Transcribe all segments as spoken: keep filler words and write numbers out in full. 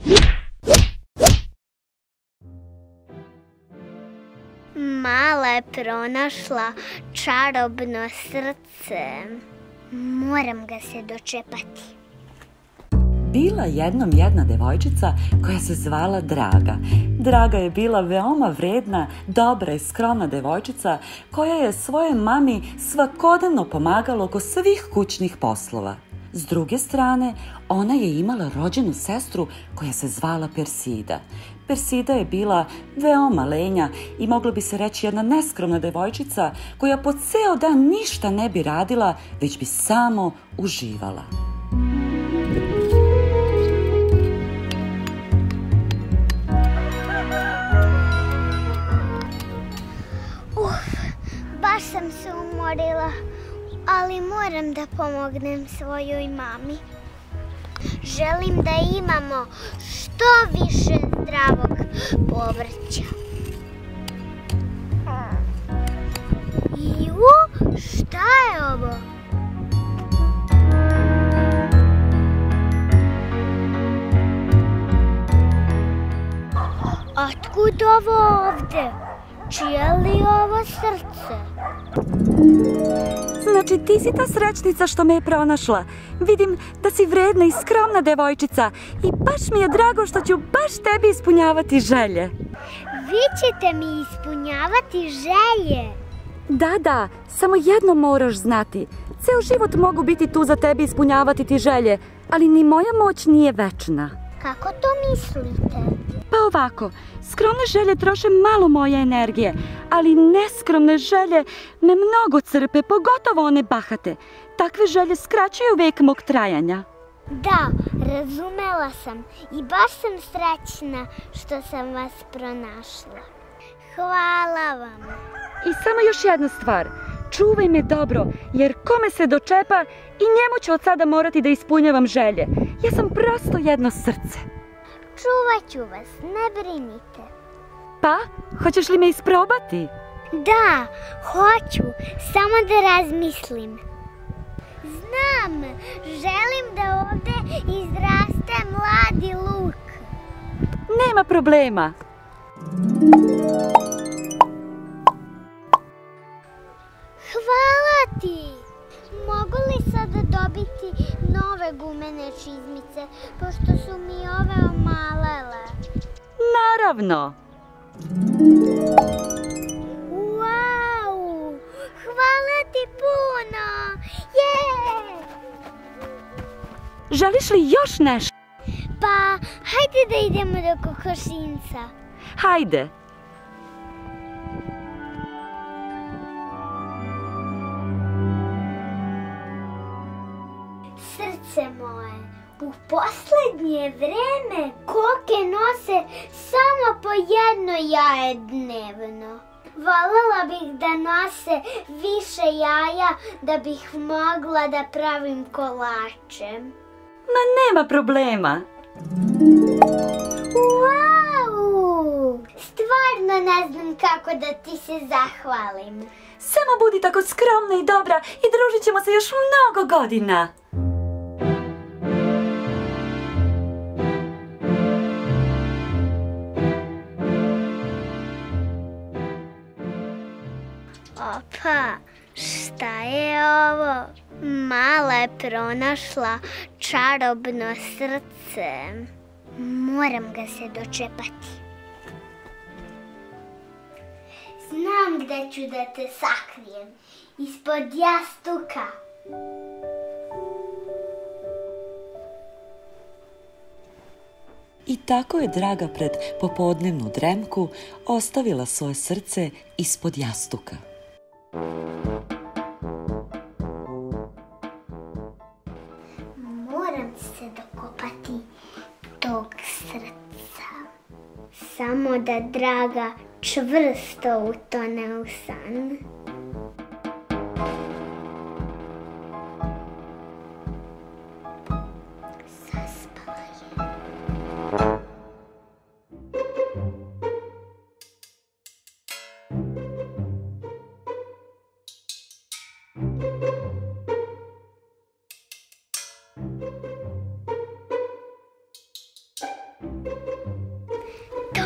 Mala je pronašla čarobno srce. Moram ga se dočepati. Bila jednom jedna devojčica koja se zvala Draga. Draga je bila veoma vredna, dobra i skromna devojčica koja je svojoj mami svakodnevno pomagala oko svih kućnih poslova. S druge strane, ona je imala rođenu sestru koja se zvala Persida. Persida je bila veoma lenja i moglo bi se reći jedna neskromna devojčica koja po ceo dan ništa ne bi radila, već bi samo uživala. Baš sam se umorila, ali moram da pomognem svojoj mami. Želim da imamo što više zdravog povrća. Ju, šta je ovo? Otkud ovo ovde? Čije li ovo srce? Znači ti si ta srećnica što me je pronašla. Vidim da si vredna i skromna devojčica i baš mi je drago što ću baš tebi ispunjavati želje. Vi ćete mi ispunjavati želje? Da, da, samo jedno moraš znati. Ceo život mogu biti tu za tebi ispunjavati ti želje, ali ni moja moć nije večna. Kako to mislite? Pa ovako, skromne želje troše malo moje energije, ali neskromne želje me mnogo crpe, pogotovo one bahate. Takve želje skraćuju vek mog trajanja. Da, razumela sam i baš sam srećna što sam vas pronašla. Hvala vam. I samo još jedna stvar, čuvaj me dobro, jer kome se dočepa i njemu ću od sada morati da ispunjavam želje. Ja sam prosto jedno srce. Čuvat ću vas, ne brinite. Pa, hoćeš li me isprobati? Da, hoću, samo da razmislim. Znam, želim da ovde izraste mladi luk. Nema problema. Hvala ti! Mogu li sada dobiti nove gumene čizmice, pošto su mi ove omalele? Naravno! Wow! Hvala ti puno! Je! Želiš li još nešto? Pa, hajde da idemo do kokošinca. Hajde! Srce moje, u poslednje vreme koke nose samo po jedno jaje dnevno. Volela bih da nose više jaja da bih mogla da pravim kolače. Ma nema problema. Wow! Stvarno ne znam kako da ti se zahvalim. Samo budi tako skromna i dobra i družit ćemo se još mnogo godina. Opa, šta je ovo? Mala je pronašla čarobno srce. Moram ga se dočepati. Znam gde ću da te sakrijem. Ispod jastuka. I tako je Draga pred popodnevnu dremku ostavila svoje srce ispod jastuka. Moram se dokopati tog srca. Samo da Draga čvrsto utone u san. Zaspala je. To.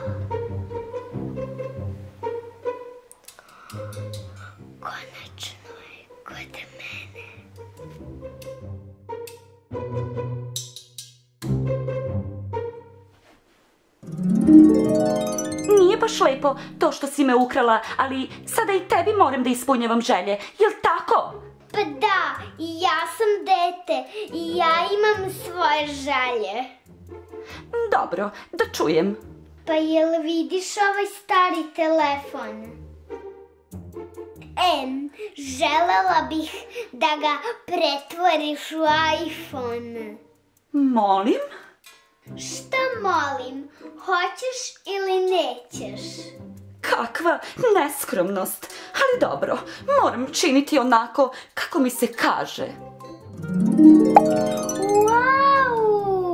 Konačno je kod mene. Nije baš lepo to što si me ukrala, ali sada i tebi moram da ispunjavam želje, jel tako? Pa da, i ja sam dete i ja imam svoje želje. Dobro, da čujem. Pa jel vidiš ovaj stari telefon? Em, želela bih da ga pretvoriš u iPhone. Molim? Šta molim? Hoćeš ili nećeš? Kakva neskromnost, ali dobro, moram činiti onako kako mi se kaže. Wow!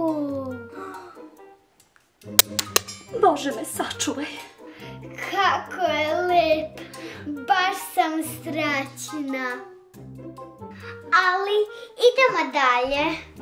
Bože me sačuvaj. Kako je lep, baš sam srećna. Ali idemo dalje.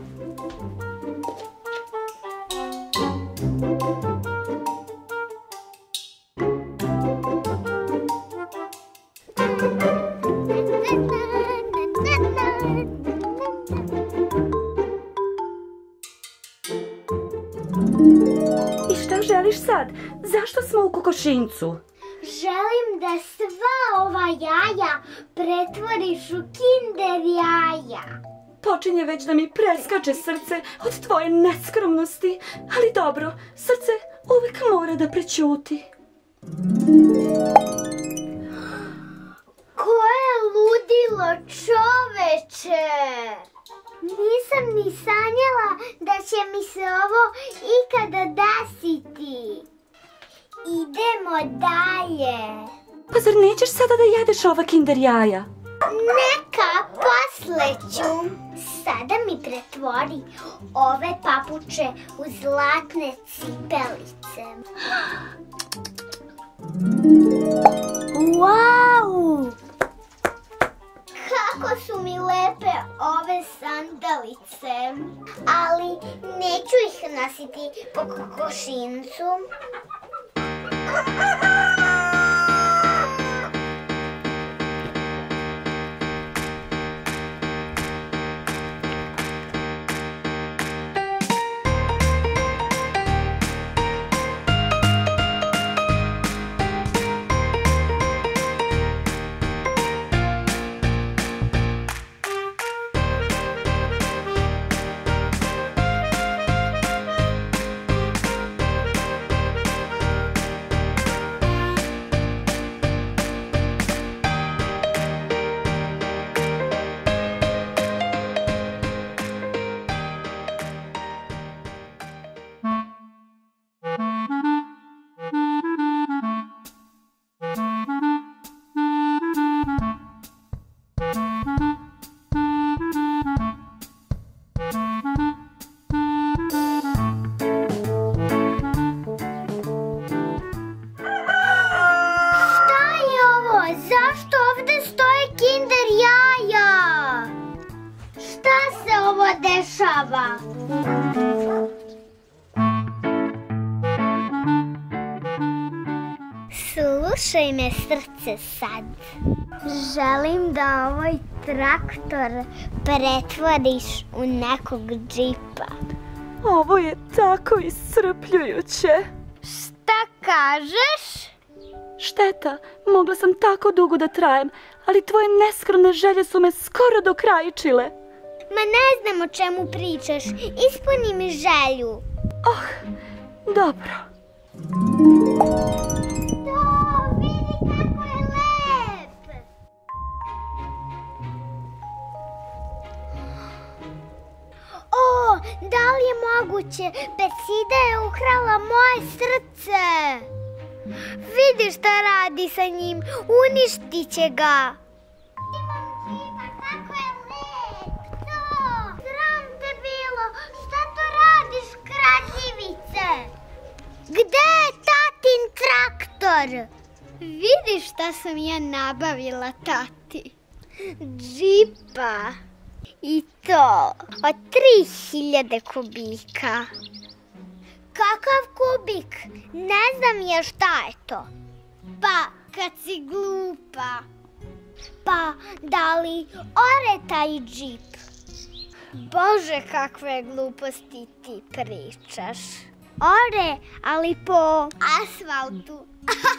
I šta želiš sad? Zašto smo u kokošinjcu? Želim da sva ova jaja pretvoriš u Kinder jaja. Počinje već da mi preskače srce od tvoje neskromnosti, ali dobro, srce uvijek mora da prećuti. Koje ludilo, čoveče! Nisam ni sanjala da će mi se ovo ikada desiti. Idemo dalje. Pa zar nećeš sada da jedeš ova Kinder jaja? Neka, posle ću. Sada mi pretvori ove papuče u zlatne cipelice. Wow! Kako su mi lepe ove sandalice, ali neću ih nositi po kokošincu. Dešava. Slušaj me, srce, sad. Želim da ovaj traktor pretvoriš u nekog džipa. Ovo je tako iscrpljujuće. Šta kažeš? Šteta, mogla sam tako dugo da trajem, ali tvoje neskromne želje su me skoro dokrajčile. Ma ne znam o čemu pričaš. Ispuni mi želju. Oh, dobro. To, vidi kako je lep. O, da li je moguće? Persida je ukrala moje srce. Vidi šta radi sa njim. Uništit će ga. Gde je tatin traktor? Vidiš šta sam ja nabavila tati? Džipa. I to od tri hiljade kubika. Kakav kubik? Ne znam ja šta je to. Pa, kad si glupa. Pa, da li ore taj džip? Bože, kakve gluposti ti pričaš. Ore, ali po asfaltu.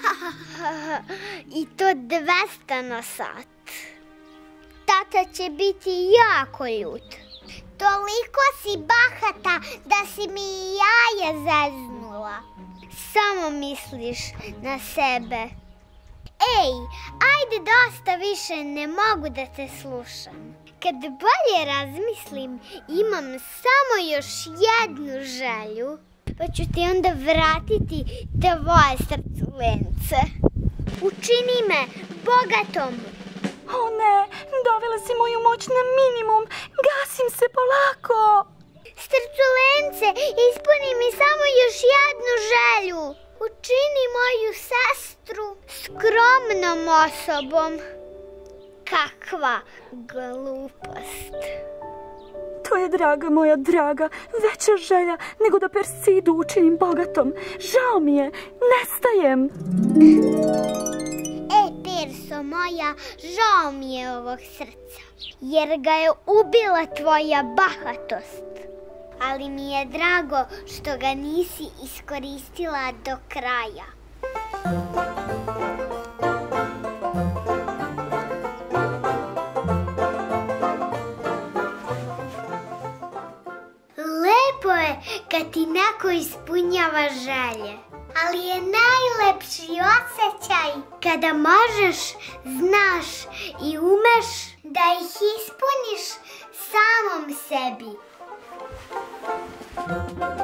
I to dvesta na sat. Tata će biti jako ljut. Toliko si bahata da si mi jaje zeznula. Samo misliš na sebe. Ej, ajde dosta više, ne mogu da te slušam. Kad bolje razmislim, imam samo još jednu želju, pa ću ti onda vratiti tvoje srculence. Učini me bogatom. O ne, dovela si moju moć na minimum, gasim se polako. Srculence, ispuni mi samo još jednu želju. Učini moju sestru skromnom osobom. Kakva glupost. To je, draga moja draga, veća želja nego da Persidu učinim bogatom. Žao mi je, nestajem. E, Perso moja, žao mi je ovog srca, jer ga je ubila tvoja bahatost. Ali mi je drago što ga nisi iskoristila do kraja. Lepo je kad ti neko ispunjava želje, ali je najlepši osjećaj kada možeš, znaš i umeš da ih ispuniš samom sebi.